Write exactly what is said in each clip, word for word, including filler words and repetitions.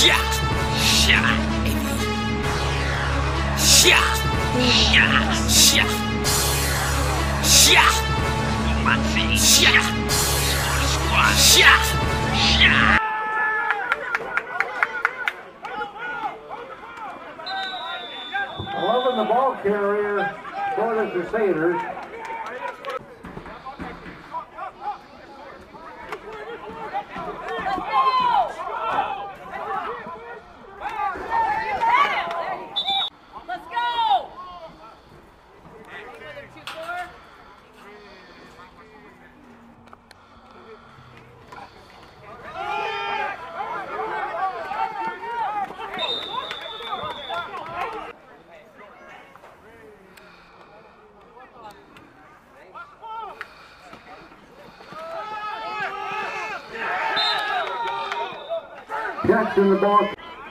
Shot! Shot! Shot! Shot! Shot! Shot! Maxi! Shot! Squad! Shot! Shot! eleven the ball carrier for the Crusaders. Jackson the ball.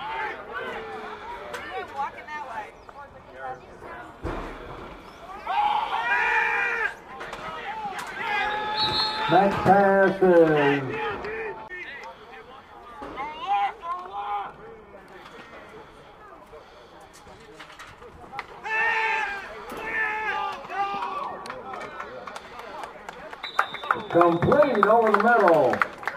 Next pass is complete over the middle.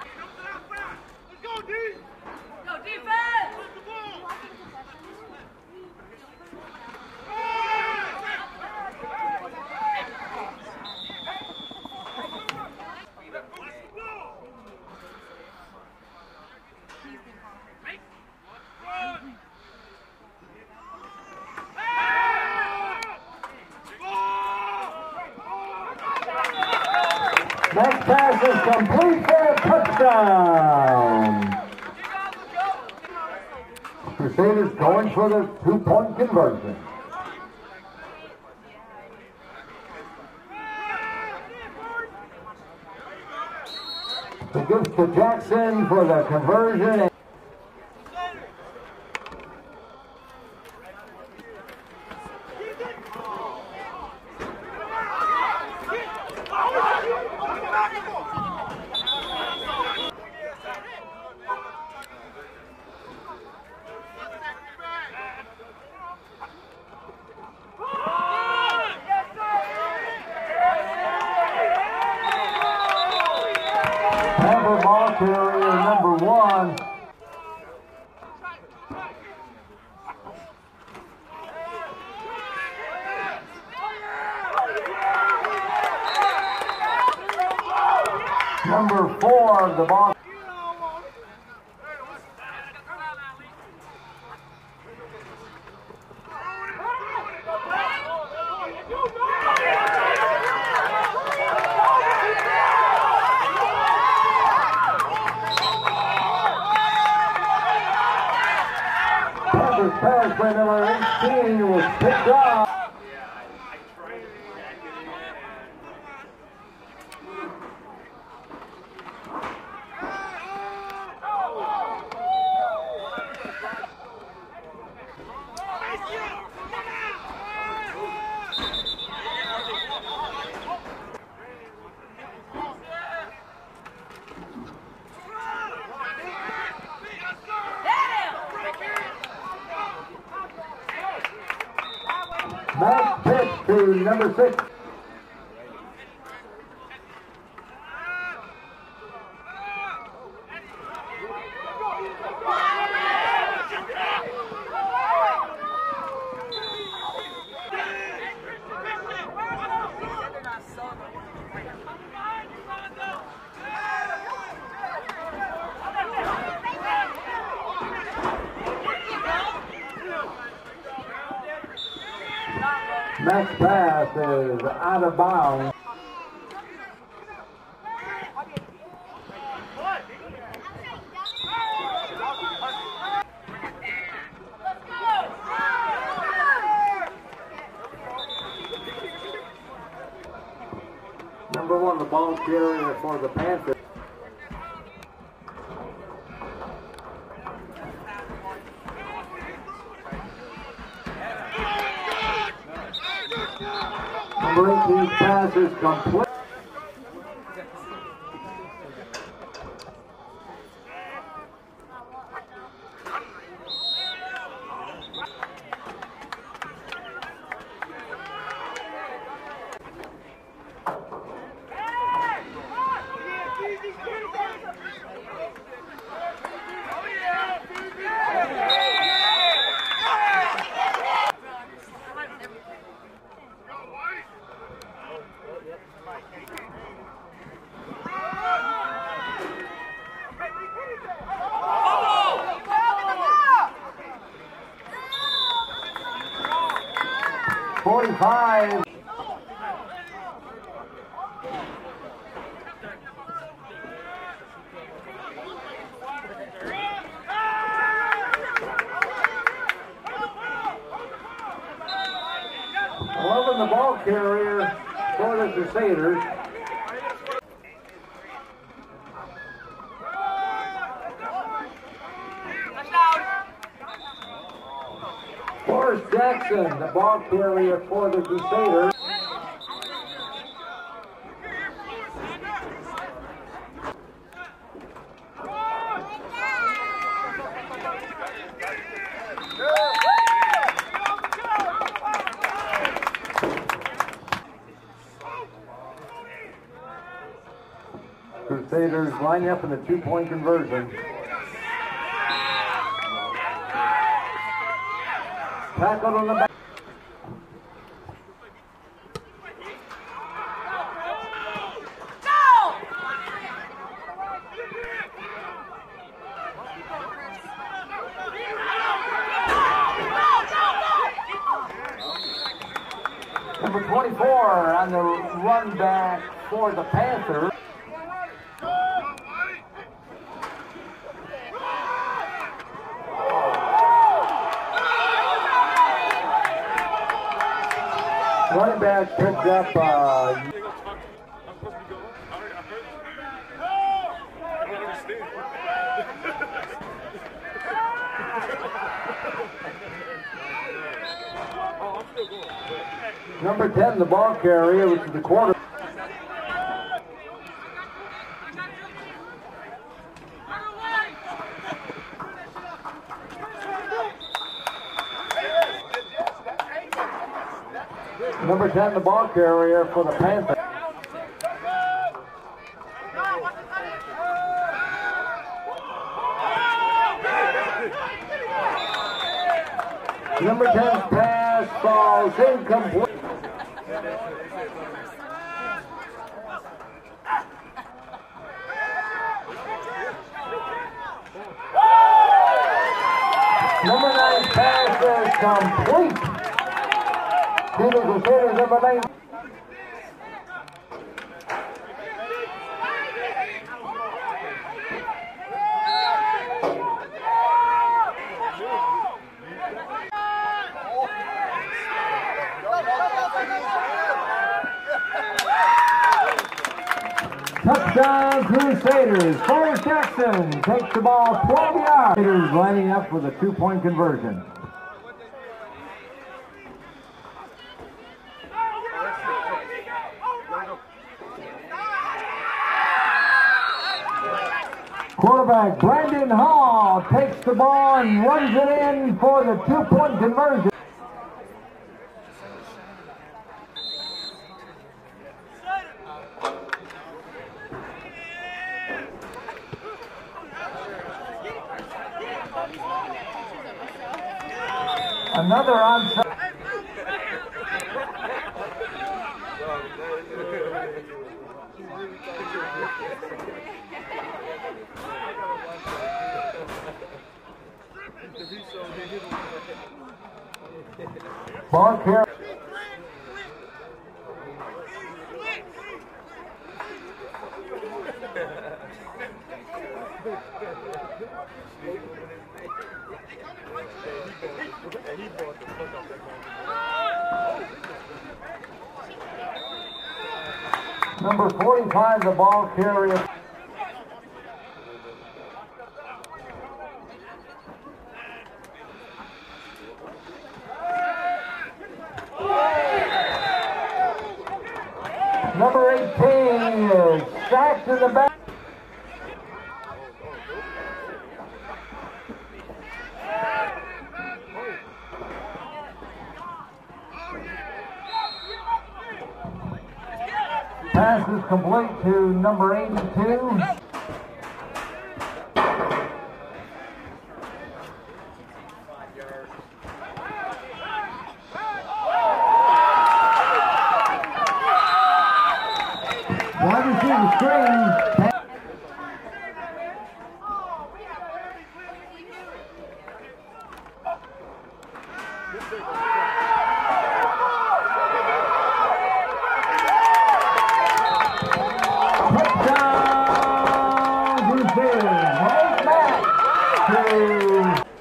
Next pass is complete for a touchdown. Crusaders going for the two-point conversion. It goes to Jackson for the conversion. Panther ball carrier number one. Number four, the ball. Panthers pass by number eighteen was picked up. Back pitch to number six. Next pass is out of bounds. Number one, the ball carrier for the Panthers. Number eighteen pass is complete. forty-five. eleven the ball carrier for the Crusaders. Forrest Jackson, the ball carrier for the Crusaders. Crusaders lining up in the two-point conversion. Tackled on the back. Number twenty-four on the run back for the Panthers. Running back picked up uh, number ten, the ball carrier, which is the quarter. Number ten, the ball carrier for the Panthers. Number ten's pass falls incomplete. Number nine pass is complete. To the Crusaders, number nine. Touchdown Crusaders. Forrest Jackson takes the ball twelve yards. Crusaders lining up for the two-point conversion. Quarterback Brandon Hall takes the ball and runs it in for the two-point conversion. Another onside. Ball carrier. Number forty-five, the ball carrier. Number eighteen is sacked in the back. Pass is complete to number eighty-two. Wide receiver screen. to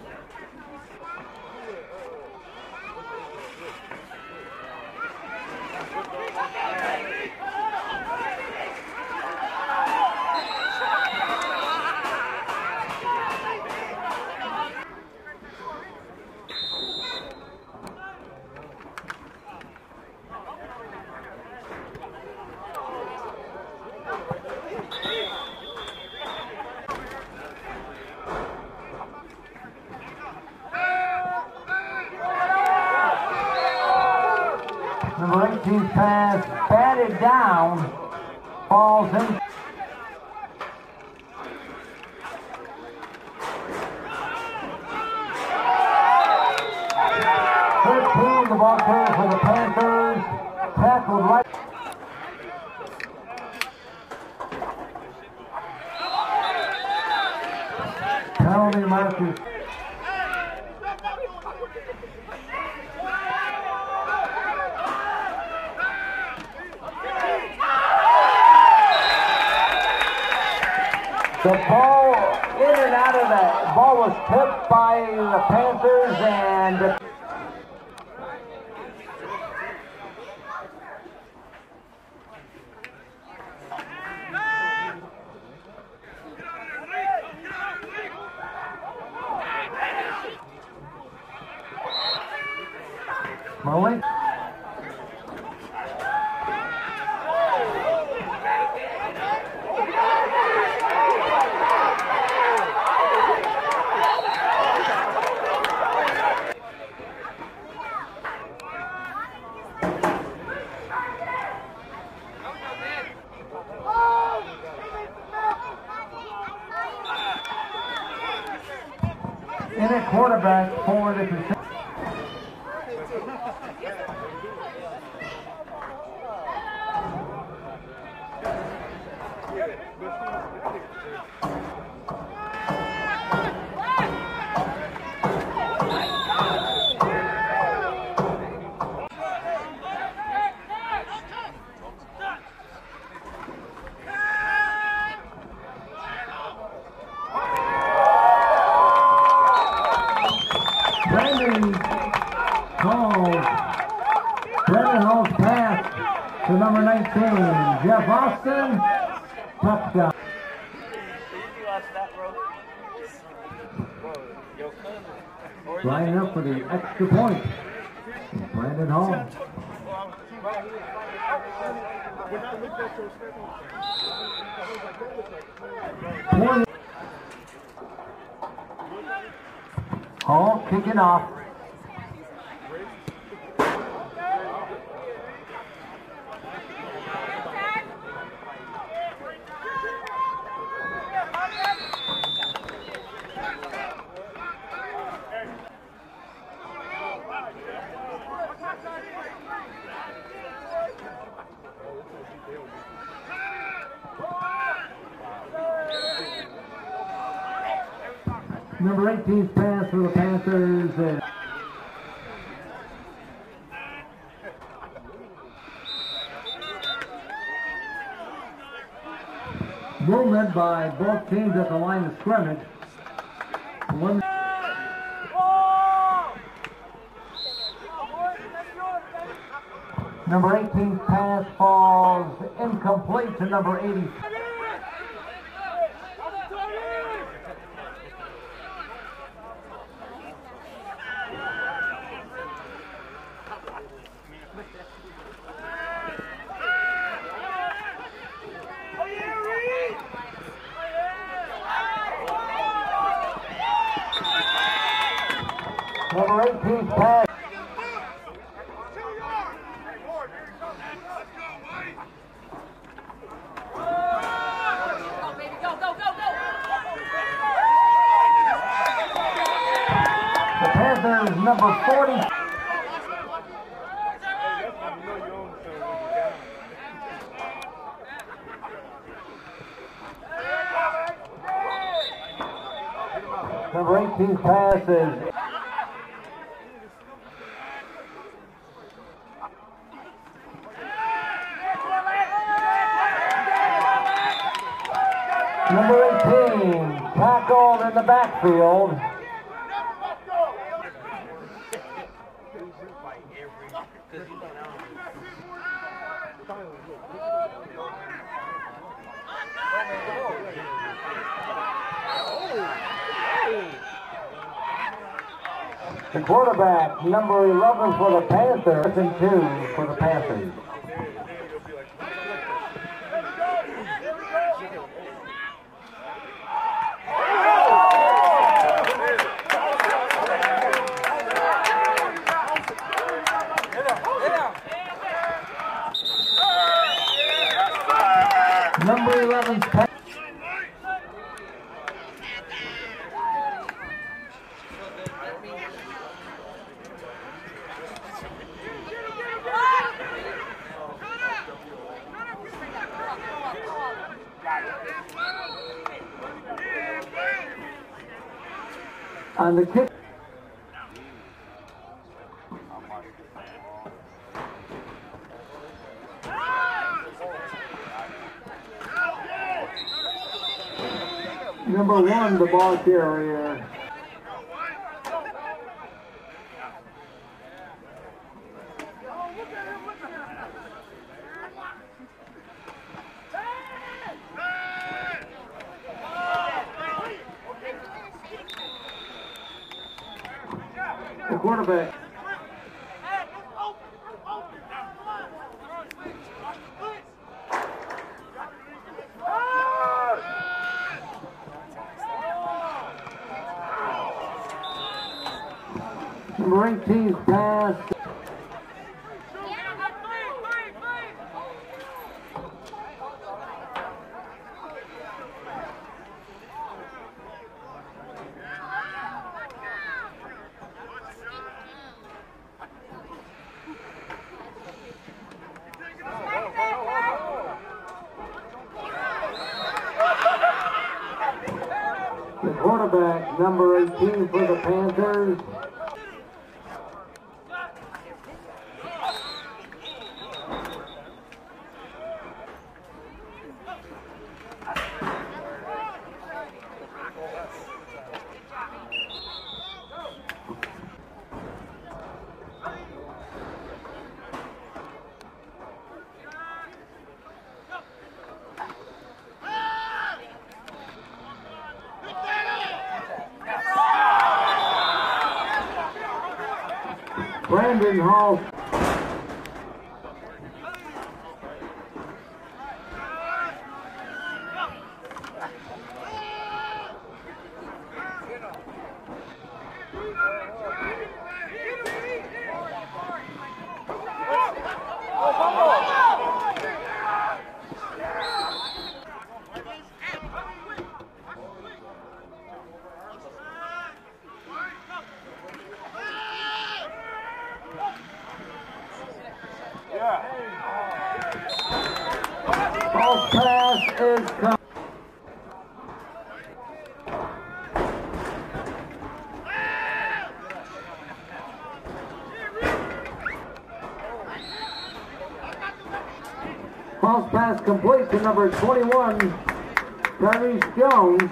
number eighteen pass batted down, falls in. thirteen, the ball carrier for the Panthers, tackled right. Penalty markers. The ball in and out of the ball was tipped by the Panthers and Malik. In at quarterback for the Crusaders. To number nineteen, Jeff Austin, touchdown. Lining up for the extra point. Brandon Hall. Hall kicking off. Number eighteen pass for the Panthers. Uh, movement by both teams at the line of scrimmage. One number eighteen pass falls incomplete to number eighty. Number eighteen pass. The Panthers number forty. Number eighteen pass is number eighteen, tackled in the the backfield. The quarterback, number eleven for the Panthers, and two for the Panthers. Number eleven's Panthers. On the kick. Number one, the ball carrier. The quarterback. Number eighteen's pass. The quarterback, number eighteen for the Panthers. Brandon Hall. False pass is coming. False pass complete to number twenty-one, Tyrese Jones.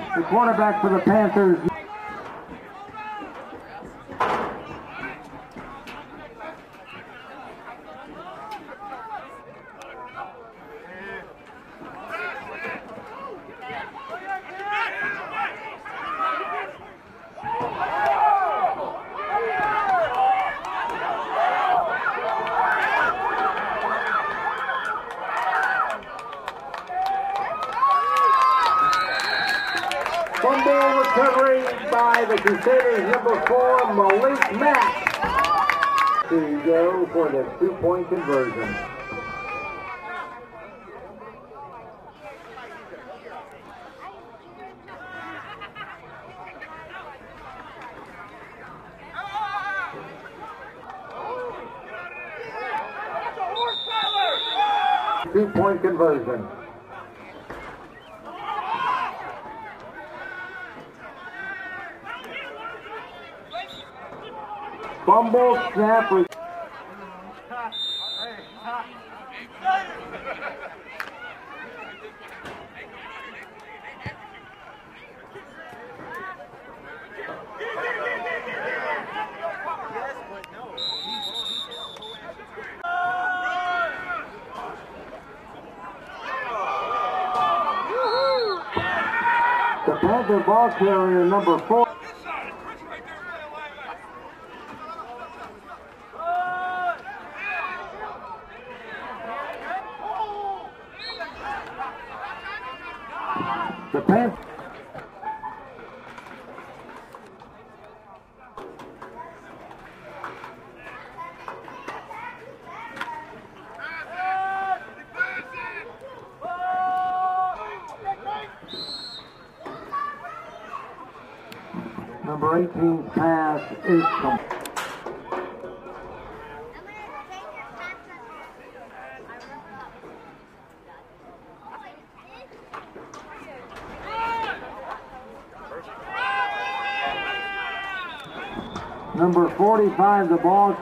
The quarterback for the Panthers. Fumble recovery by the Crusaders, number four, Malik Mack. To go for the two-point conversion. Two-point conversion. Fumble, snap, re- The Panther ball carrier, number four. The Panthers. Number eighteen's pass is complete. Number forty-five, the ball.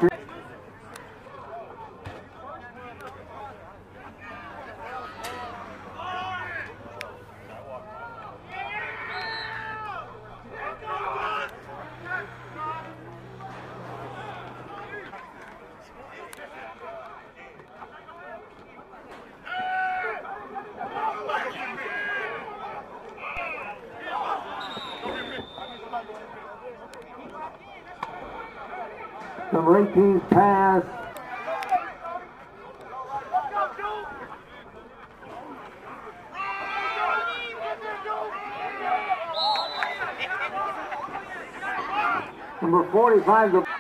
Number eighteen's pass. Number forty-five, the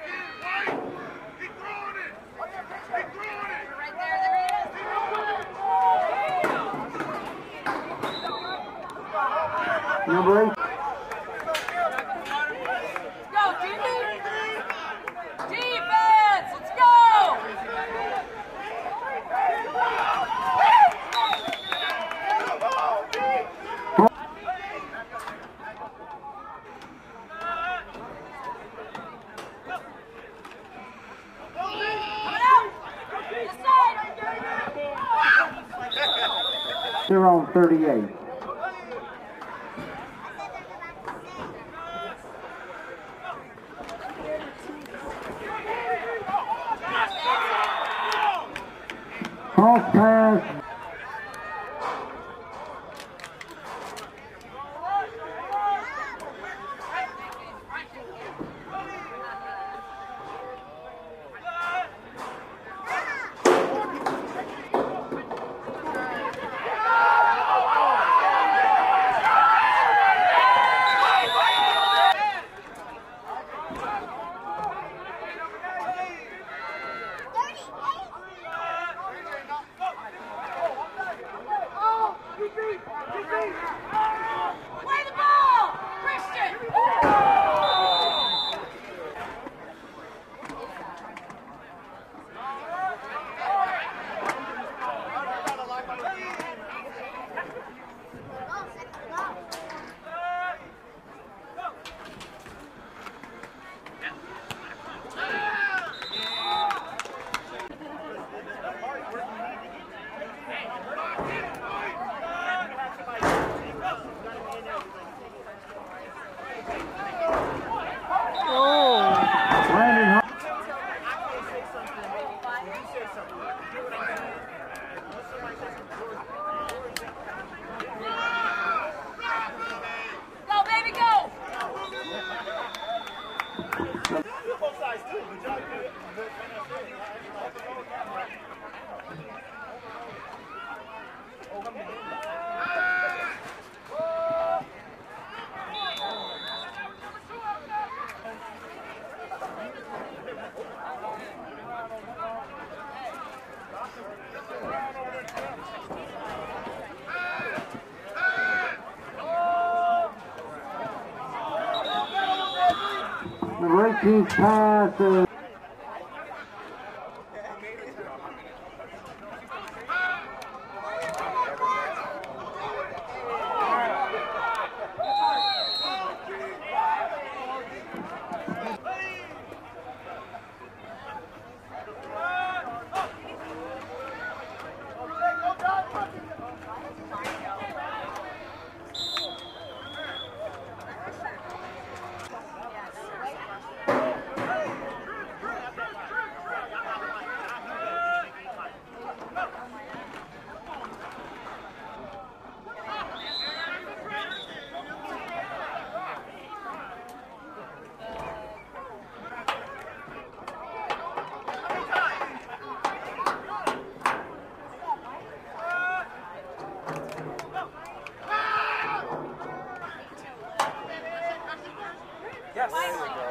number eight. They're on thirty-eight. Cross pass. Richie's pass is Yes.